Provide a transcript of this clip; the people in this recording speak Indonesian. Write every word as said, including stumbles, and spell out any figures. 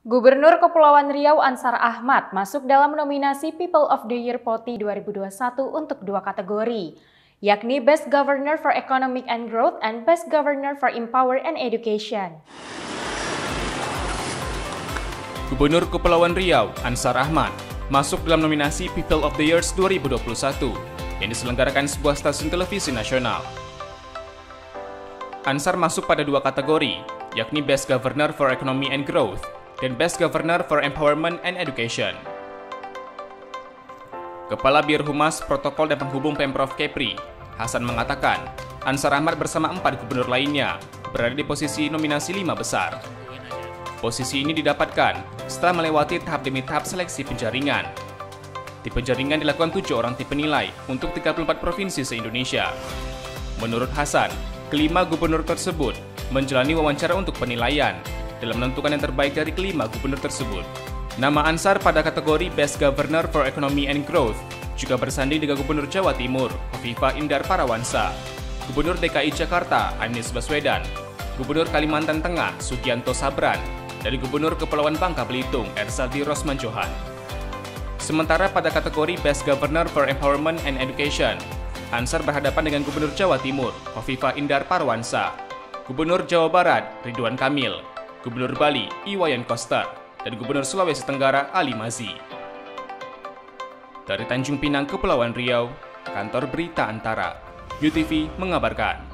Gubernur Kepulauan Riau Ansar Ahmad masuk dalam nominasi People of the Year P O T I dua ribu dua puluh satu untuk dua kategori, yakni Best Governor for Economic and Growth and Best Governor for Empower and Education. Gubernur Kepulauan Riau Ansar Ahmad masuk dalam nominasi People of the Year dua ribu dua puluh satu yang diselenggarakan sebuah stasiun televisi nasional. Ansar masuk pada dua kategori, yakni Best Governor for Economy and Growth dan Best Governor for Empowerment and Education. Kepala Biro Humas Protokol dan Penghubung Pemprov Kepri, Hasan mengatakan, Ansar Ahmad bersama empat gubernur lainnya berada di posisi nominasi lima besar. Posisi ini didapatkan setelah melewati tahap demi tahap seleksi penjaringan. Di penjaringan dilakukan tujuh orang tim penilai untuk tiga puluh empat provinsi se-Indonesia. Menurut Hasan, kelima gubernur tersebut menjalani wawancara untuk penilaian dalam menentukan yang terbaik dari kelima gubernur tersebut. Nama Ansar pada kategori Best Governor for Economy and Growth juga bersanding dengan Gubernur Jawa Timur, Hovifah Indar Parawansa, Gubernur D K I Jakarta, Anies Baswedan, Gubernur Kalimantan Tengah, Sugianto Sabran, dan Gubernur Kepulauan Bangka Belitung, Ersadi Rosman Johan. Sementara pada kategori Best Governor for Empowerment and Education, Ansar berhadapan dengan Gubernur Jawa Timur, Hovifah Indar Parawansa, Gubernur Jawa Barat, Ridwan Kamil, Gubernur Bali, Iwayan Koster, dan Gubernur Sulawesi Tenggara, Ali Mazi. Dari Tanjung Pinang, Kepulauan Riau, Kantor Berita Antara, U T V mengabarkan.